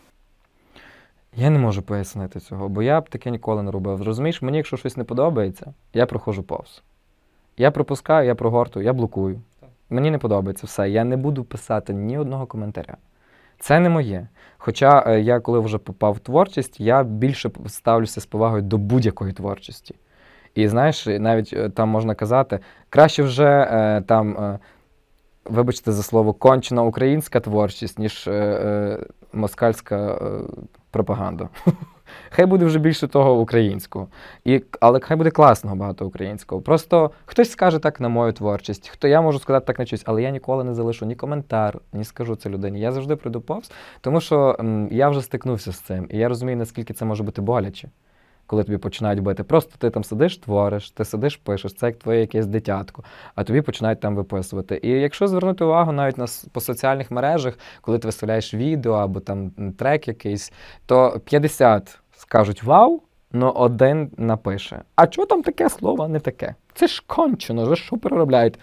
Я не можу пояснити цього, бо я б таке ніколи не робив. Розумієш, мені якщо щось не подобається, я проходжу повз. Я пропускаю, я прогортую, я блокую. Мені не подобається все. Я не буду писати ні одного коментаря. Це не моє. Хоча я, коли вже попав в творчість, я більше ставлюся з повагою до будь-якої творчості. І знаєш, навіть там можна казати, краще вже вибачте за слово, кончена українська творчість, ніж москальська пропаганда. Хай буде вже більше того українського. Але хай буде класного багато українського. Просто хтось скаже так на мою творчість, я можу сказати так на щось, але я ніколи не залишу ні коментар, ні скажу це людині. Я завжди прийду повз, тому що я вже стикнувся з цим. І я розумію, наскільки це може бути боляче, коли тобі починають бити. Просто ти там сидиш, твориш, ти сидиш, пишеш, це як твоє якесь дитятко, а тобі починають там виписувати. І якщо звернути увагу навіть по соціальних мережах, коли ти виставляєш відео або там трек якийсь, то 50 скажуть «Вау», но один напише «А чого там таке слово, а не таке? Це ж кончено, ви що переробляєте?»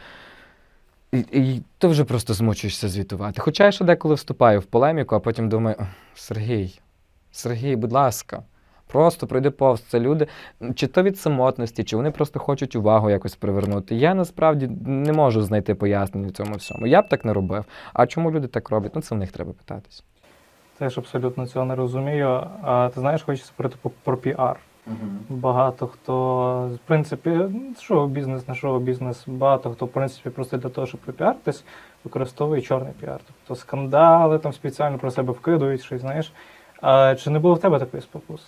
І ти вже просто змучуєшся звітувати. Хоча я ще деколи вступаю в полеміку, а потім думаю Сергій, будь ласка, просто пройди повз. Це люди, чи то від самотності, чи вони просто хочуть увагу якось привернути. Я насправді не можу знайти пояснення цьому всьому. Я б так не робив. А чому люди так роблять? Ну, це в них треба питатись. Теж абсолютно цього не розумію. А ти знаєш, хочеться говорити про піар. Багато хто, в принципі, шоу-бізнес, не шоу-бізнес, багато хто, в принципі, просто для того, щоб попіаритись, використовує чорний піар. Тобто скандали, там спеціально про себе вкидують, щось, знаєш. Чи не було в тебе такої спокуси?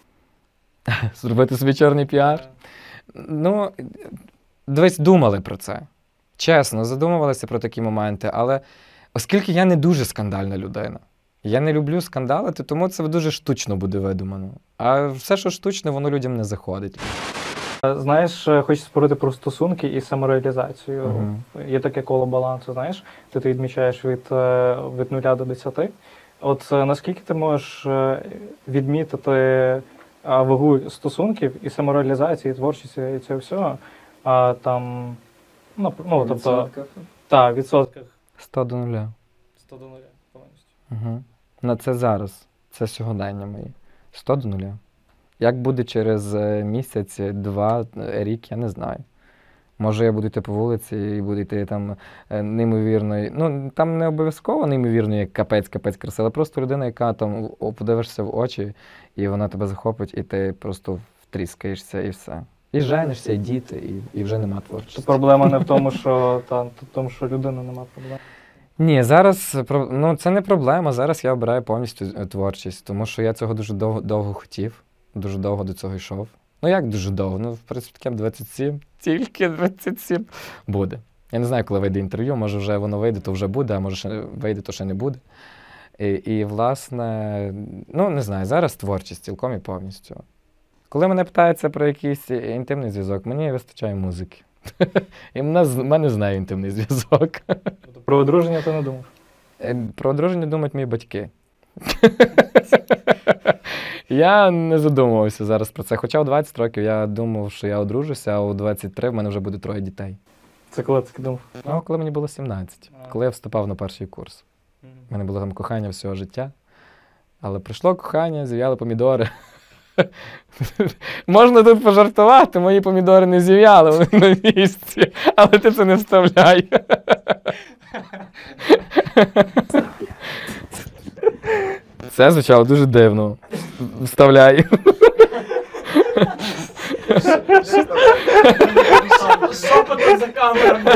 Зробити собі чорний піар? Ну, дивись, думали про це. Чесно, задумувалися про такі моменти, але оскільки я не дуже скандальна людина, я не люблю скандалити, тому це дуже штучно буде видумано. А все, що штучне, воно людям не заходить. Знаєш, хочеться говорити про стосунки і самореалізацію. Є таке коло балансу, знаєш, ти відмічаєш від 0 до 10. От наскільки ти можеш відмітити вагу стосунків і самореалізації, і творчості, і цього всього, там, тобто, так, в відсотках. 100 до 0. 100 до 0, повністю. На це зараз, це сьогодення моє. 100 до 0. Як буде через місяць, 2, рік, я не знаю. Може, я буду йти по вулиці і буду йти там неймовірно, ну, там не обов'язково неймовірно, як капець красива, але просто людина, яка там подивишся в очі, і вона тебе захопить, і ти просто втріскаєшся, і все. І женишся, і діти, і вже нема творчості. Проблема не в тому, що людини нема проблем. Ні, зараз, це не проблема, зараз я обираю повністю творчість, тому що я цього дуже довго хотів, дуже довго до цього йшов. Ну як дуже довго? Ну, в принципі, таке 27, тільки 27 буде. Я не знаю, коли вийде інтерв'ю, може вже воно вийде, то вже буде, а може ще вийде, то ще не буде. І власне, не знаю, зараз творчість цілком і повністю. Коли мене питаються про якийсь інтимний зв'язок, мені вистачає музики. І в мене з нею інтимний зв'язок. Про одруження ти не думав? Про одруження думають мої батьки. Я не задумувався зараз про це. Хоча у 20 років я думав, що я одружуся, а у 23 в мене вже буде 3 дітей. Це коли ти думав? Коли мені було 17. Коли я вступав на перший курс. У мене було там кохання всього життя. Але прийшло кохання, зів'яли помідори. Можна тут пожартувати, мої помідори не зів'яли, вони на місці. Але ти це не вставляй. Це звучало дуже дивно. Вставляй. Шепотом за камерами.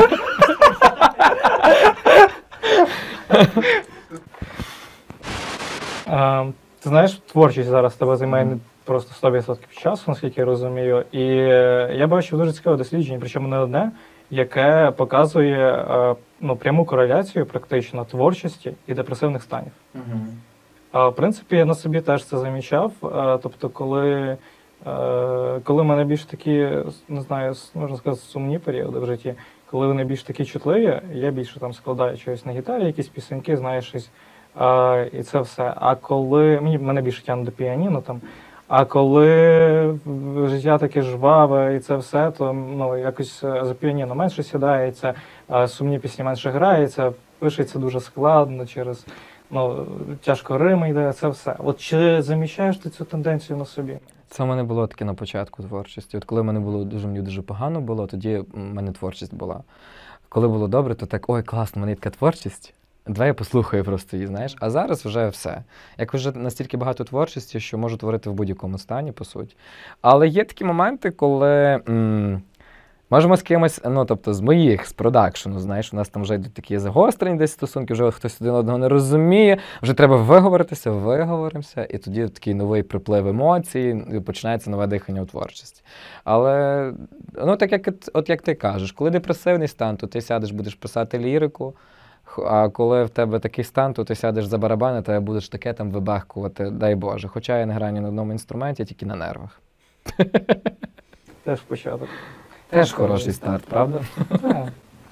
Ти знаєш, творчість зараз тебе займає просто 100% часу, наскільки я розумію. І я бачив дуже цікаве дослідження, причому не одне, яке показує пряму кореляцію практично творчості і депресивних станів. В принципі, я на собі теж це замічав. Тобто, коли в мене більш такі, не знаю, можна сказати, сумні періоди в житті, коли вони більш такі чутливі, я більше там складаю щось на гітарі, якісь пісеньки, знаєш, щось, і це все. А коли мене більше тягне до піаніно там, а коли життя таке жваве і це все, то якось за піаніно менше сідається, сумні пісні менше граються, пишеться дуже складно через тяжко Рим йде, це все. От чи замічаєш ти цю тенденцію на собі? Це в мене було таке на початку творчості. От коли в мене було мені дуже погано було, тоді в мене творчість була. Коли було добре, то так, ой, класно, в мене є така творчість. Давай я послухаю просто її, знаєш. А зараз вже все. Як вже настільки багато творчості, що можу творити в будь-якому стані, по суті. Але є такі моменти, коли Можемо з кимось, ну, тобто з моїх, з продакшену, знаєш, у нас там вже йдуть такі загострені десь стосунки, вже хтось один одного не розуміє, вже треба виговоритися, виговоримося, і тоді такий новий приплив емоцій, і починається нове дихання у творчості. Але, ну, так як ти кажеш, коли депресивний стан, то ти сядеш, будеш писати лірику, а коли в тебе такий стан, то ти сядеш за барабани, та будеш таке там вибахкувати, дай Боже. Хоча я не граю ні на одному інструменті, тільки на нервах. Теж початок. Теж хороший старт, правда? Так.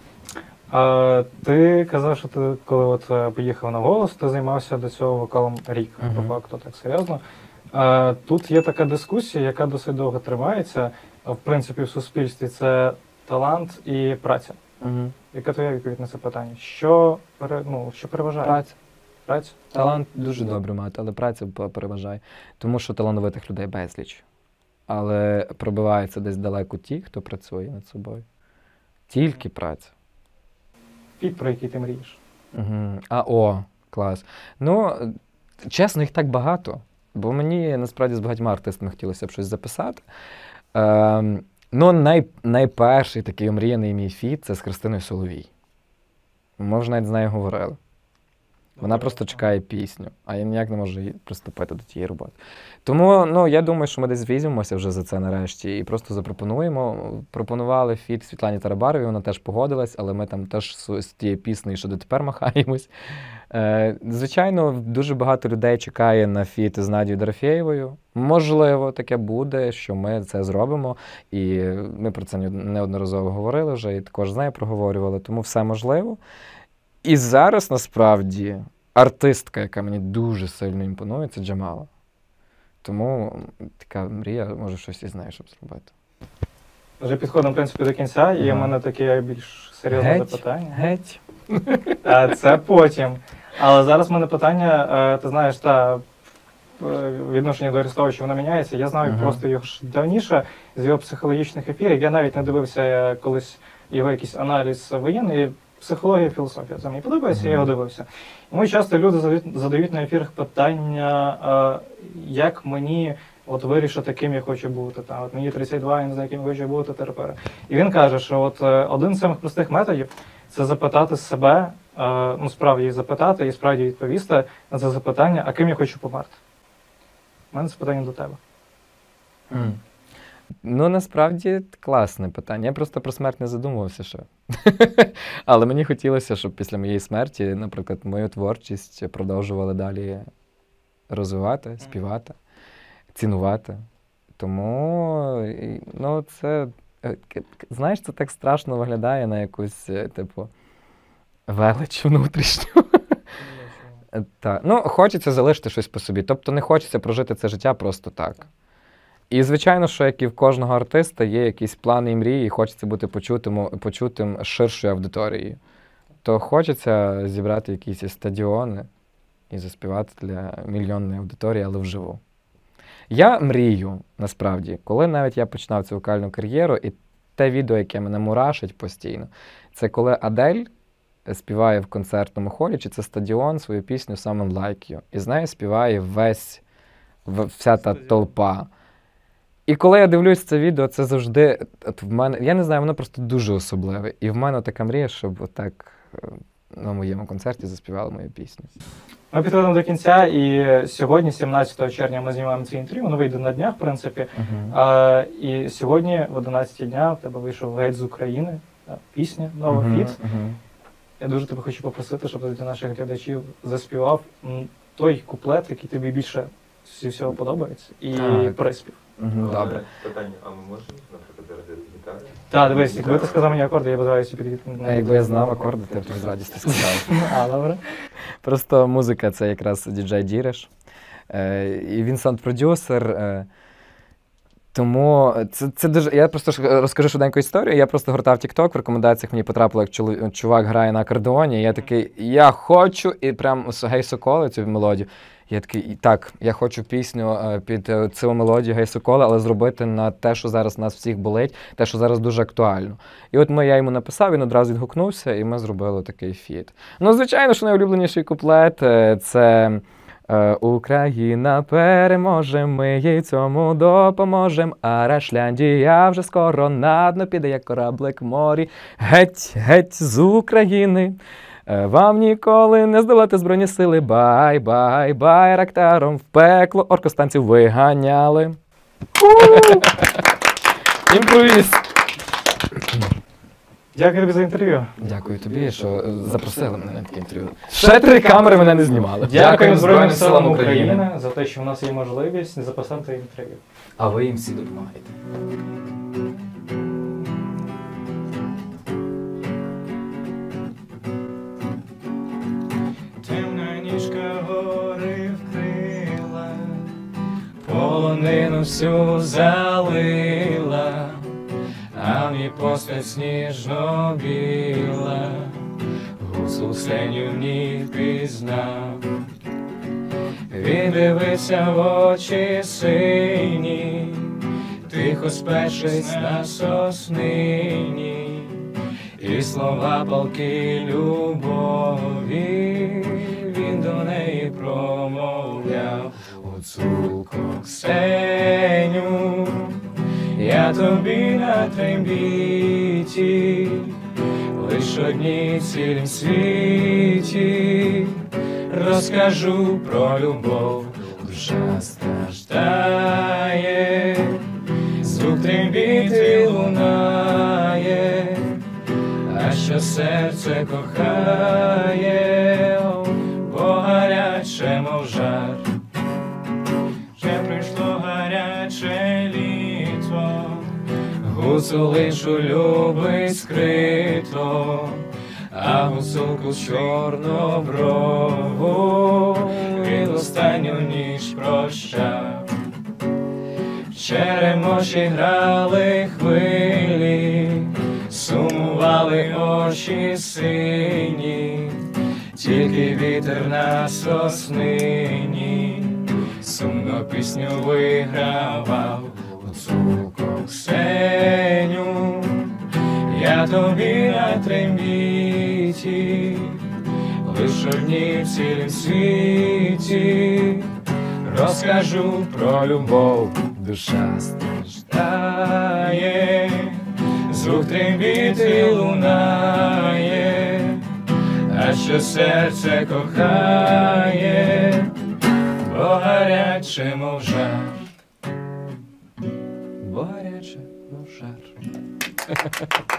Ти казав, що ти, коли от поїхав на голос, ти займався до цього вокалом рік, по факту, так серйозно. Тут є така дискусія, яка досить довго тримається, в принципі, в суспільстві. Це талант і праця. Яка твоя відповідь на це питання? Що переважає? Праця. Праця? Талант дуже добре мати, але праця переважає. Тому що талановитих людей безліч. Але пробиваються десь далеко ті, хто працює над собою. Тільки праця. Фіт, про який ти мрієш? Клас. Ну, чесно, їх так багато. Бо мені, насправді, з багатьма артистами хотілося б щось записати. Ну, найперший такий омріяний мій фіт – це з Христиною Соловій. Ми вже навіть з нею говорили. Вона просто чекає пісню, а я ніяк не можу приступити до тієї роботи. Тому, ну, я думаю, що ми десь візьмемося вже за це нарешті і просто запропонуємо. Пропонували фіт Світлані Тарабаровій, вона теж погодилась, але ми там теж з тією піснею, що дотепер махаємось. Звичайно, дуже багато людей чекає на фіт з Надією Дорофєєвою. Можливо, таке буде, що ми це зробимо. І ми про це неодноразово говорили вже, і також з нею проговорювали, тому все можливо. І зараз, насправді, артистка, яка мені дуже сильно імпонує, це Джамала. Тому така мрія, може, щось із нею, щоб зробити. Вже підходимо, в принципі, до кінця, і в мене таке більш серйозне запитання. Геть. Це потім. Але зараз в мене питання, ти знаєш, відношення до Арестовича, воно міняється. Я знаю просто його ж давніше, з його психологічних ефірів. Я навіть не дивився колись його якийсь аналіз воєнний. Психологія, філософія. Це мені подобається, я його дивився. Тому часто люди задають на ефірах питання, як мені от вирішити, ким я хочу бути. От мені 32, я не знаю, ким я хочу бути, терапера. І він каже, що от один з самих простих методів – це запитати себе, ну справді її запитати і справді відповісти на це запитання, а ким я хочу померти. У мене це питання до тебе. Ну, насправді, класне питання. Я просто про смерть не задумувався ще. Але мені хотілося, щоб після моєї смерті, наприклад, мою творчість продовжували далі розвивати, співати, цінувати. Тому, ну, це, знаєш, це так страшно виглядає на якусь, типу, велич внутрішню. Так. Ну, хочеться залишити щось по собі. Тобто не хочеться прожити це життя просто так. І, звичайно, що як і в кожного артиста є якісь плани і мрії, і хочеться бути почутим ширшою аудиторією. То хочеться зібрати якісь стадіони і заспівати для мільйонної аудиторії, але вживу. Я мрію, насправді, коли навіть я починав цю вокальну кар'єру, і те відео, яке мене мурашить постійно, це коли Адель співає в концертному холі, чи це стадіон, свою пісню «Someone Like You». І з нею співає вся та толпа. І коли я дивлюсь це відео, це завжди в мене, я не знаю, воно просто дуже особливе. І в мене така мрія, щоб отак на моєму концерті заспівали мою пісню. Ми підходимо до кінця, і сьогодні, 17 червня, ми знімаємо це інтерв'ю, воно вийде на днях, в принципі. І сьогодні, в 11 дня, в тебе вийшов «Геть з України», пісня, нова фіт. Я дуже тебе хочу попросити, щоб ти для наших глядачів заспівав той куплет, який тобі більше всього подобається, і приспів. Добре. Питання, а ми можемо, наприклад, розглядати гітару? Так, дивись, якби ти сказав мені акорди, я б зараз підійти. Якби я знав акорди, ти б з радістю сказав. Добре. Просто музика – це якраз діджей Діриш. І він саунд-продюсер. Тому це дуже... Я просто розкажу швиденьку історію. Я просто гортав TikTok, в рекомендаціях мені потрапило, як чувак грає на акордеоні. І я такий, я хочу, і прям «Гей, Соколи» цю мелодію. Я такий, так, я хочу пісню під цю мелодію «Гей, Соколи», але зробити на те, що зараз нас всіх болить, те, що зараз дуже актуально. І от я йому написав, він одразу відгукнувся, і ми зробили такий фіт. Ну, звичайно, що найулюбленіший куплет – це Україна переможе, ми їй цьому допоможем, а Рашляндія вже скоро на дно піде, як кораблик в морі. Геть, геть з України, вам ніколи не здолати збройні сили. Бай, бай, байрактаром в пекло оркостанців виганяли. Імпровіз! Дякую тобі за інтерв'ю. Дякую тобі, що запросили мене на таке інтерв'ю. Ще 3 камери мене не знімали. Дякую Збройним силам України за те, що в нас є можливість записати інтерв'ю. А ви їм всі допомагаєте. Темна ніжка гори вкрила, полонину всю залила, а мій постать сніжно-біла, гусул синю в ній впізнав. Він дивився в очі сині, тихо спершись на соснині, і слова палки любові він до неї промовляв. Гуцулко Ксеню, я тобі на трембіті, лиш одній цілім світі розкажу про любов. Душа страждає, звук трембіти лунає, а що серце кохає, бо гаряче, мов жар. Вже прийшло гаряче літо, гуцулишу любить скрито, а гуцулку чорноброву він останню ніч прощав. В черемоші грали хвилі, сумували очі сині, тільки вітер на соснині сумно пісню вигравав. Гуцулко Ксеню, я тобі на трембіті, лиш одній в цілім світі розкажу про любов. Душа страждає, звук трембіти лунає, а що серце кохає, бо гаряче, мов жар. Бо гаряче, мов жар.